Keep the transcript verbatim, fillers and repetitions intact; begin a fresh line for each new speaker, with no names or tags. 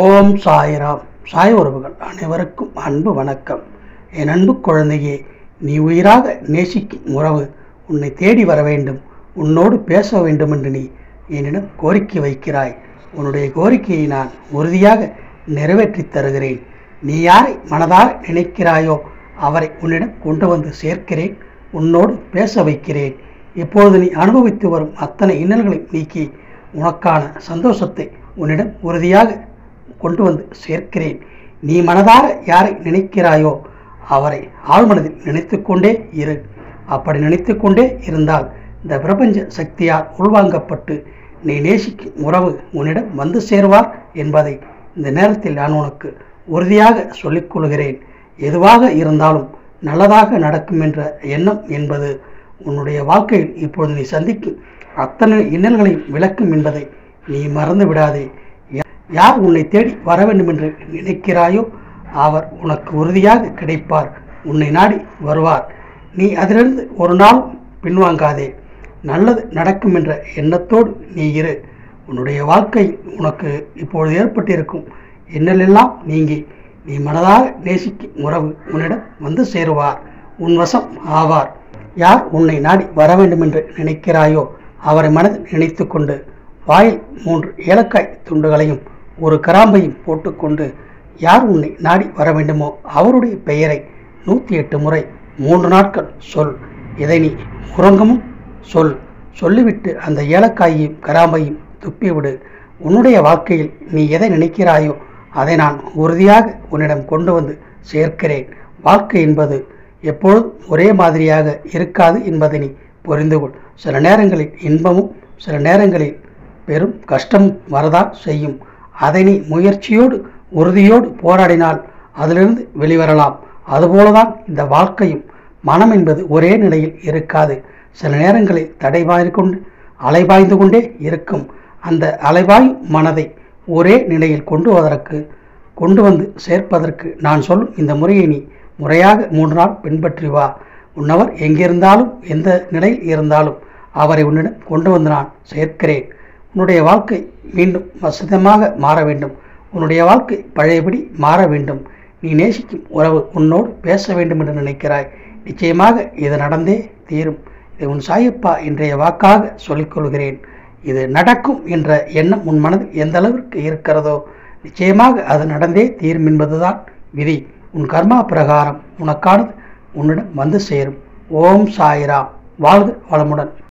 ஓம் சாய்ராம். சாய் உறவுகள் அனைவருக்கும் அன்பு வணக்கம். என் அன்பு குழந்தையே, நீ உயிராக நேசிக்கும் உறவு உன்னை தேடி வர வேண்டும், உன்னோடு பேச வேண்டும் என்று நீ என்னிடம் கோரிக்கை வைக்கிறாய். உன்னுடைய கோரிக்கையை நான் உறுதியாக நிறைவேற்றித் தருகிறேன். நீ யாரை மனதார நினைக்கிறாயோ அவரை உன்னிடம் கொண்டு வந்து சேர்க்கிறேன், உன்னோடு பேச வைக்கிறேன். இப்பொழுது நீ அனுபவித்து வரும் அத்தனை இன்னல்களை நீக்கி உனக்கான சந்தோஷத்தை உன்னிடம் உறுதியாக கொண்டு வந்து சேர்க்கிறேன். நீ மனதார யாரை நினைக்கிறாயோ அவரை ஆழ்மனதில் நினைத்து கொண்டே இரு. அப்படி நினைத்து கொண்டே இருந்தால் இந்த பிரபஞ்ச சக்தியால் உள்வாங்கப்பட்டு நீ நேசிக்கும் உறவு உன்னிடம் வந்து சேருவார் என்பதை இந்த நேரத்தில் நான் உனக்கு உறுதியாக சொல்லிக் கொள்கிறேன். எதுவாக இருந்தாலும் நல்லதாக நடக்கும் என்ற எண்ணம் என்பது உன்னுடைய வாழ்க்கையில் இப்பொழுது நீ சந்திக்கும் அத்தனை இன்னல்களையும் விளக்கும் என்பதை நீ மறந்து விடாதே. யார் உன்னை தேடி வர வேண்டும் என்று நினைக்கிறாயோ அவர் உனக்கு உறுதியாக கிடைப்பார், உன்னை நாடி வருவார். நீ அதிலிருந்து ஒரு நாள் பின்வாங்காதே. நல்லது நடக்கும் என்ற எண்ணத்தோடு நீ இரு. உன்னுடைய வாழ்க்கை உனக்கு இப்பொழுது ஏற்பட்டிருக்கும் இன்னலெல்லாம் நீங்கி நீ மனதாக நேசிக்கும் உறவு உன்னிடம் வந்து சேருவார், உன் வசம் ஆவார். யார் உன்னை நாடி வர வேண்டும் என்று நினைக்கிறாயோ அவரை மனதில் நினைத்து கொண்டு வாயில் மூன்று ஏலக்காய் துண்டுகளையும் ஒரு கராம்பையும் போட்டுக்கொண்டு யார் உன்னை நாடி வர வேண்டுமோ அவருடைய பெயரை நூற்றி எட்டு முறை மூன்று நாட்கள் சொல். இதை நீ உறங்கமும் சொல். சொல்லிவிட்டு அந்த ஏலக்காயையும் கராம்பையும் துப்பிவிடு. உன்னுடைய வாழ்க்கையில் நீ எதை நினைக்கிறாயோ அதை நான் உறுதியாக உன்னிடம் கொண்டு வந்து சேர்க்கிறேன். வாழ்க்கை என்பது எப்பொழுதும் ஒரே மாதிரியாக இருக்காது என்பதை நீ புரிந்து கொள். சில நேரங்களில் இன்பமும் சில நேரங்களில் பெரும் கஷ்டமும் வரதான் செய்யும். அதை நீ முயற்சியோடு உறுதியோடு போராடினால் அதிலிருந்து வெளிவரலாம். அதுபோலதான் இந்த வாழ்க்கையும். மனம் என்பது ஒரே நிலையில் இருக்காது. சில நேரங்களில் தடைபாய்ந்து கொண்டு அலைபாய்ந்து கொண்டே இருக்கும். அந்த அலைபாயும் மனதை ஒரே நிலையில் கொண்டு வருவதற்கு கொண்டு வந்து சேர்ப்பதற்கு நான் சொல்லும் இந்த முறையை நீ முறையாக மூன்று நாள் பின்பற்றி வா. உன்னவர் எங்கிருந்தாலும் எந்த நிலையில் இருந்தாலும் அவரை உன்னிடம் கொண்டு வந்து நான் சேர்க்கிறேன். உன்னுடைய வாழ்க்கை மீண்டும் வசதமாக மாற வேண்டும். உன்னுடைய வாழ்க்கை பழையபடி மாற வேண்டும். நீ நேசிக்கும் உறவு உன்னோடு பேச வேண்டும் என்று நினைக்கிறாய். நிச்சயமாக இது நடந்தே தீரும். இதை உன் சாயப்பா இன்றைய வாக்காக சொல்லிக்கொள்கிறேன். இது நடக்கும் என்ற எண்ணம் உன் மனதில் எந்த அளவிற்கு இருக்கிறதோ நிச்சயமாக அது நடந்தே தீரும் என்பதுதான் விதி. உன் கர்மா பிரகாரம் உனக்கானது உன்னிடம் வந்து சேரும். ஓம் சாய்ராம். வாழ்க வளமுடன்.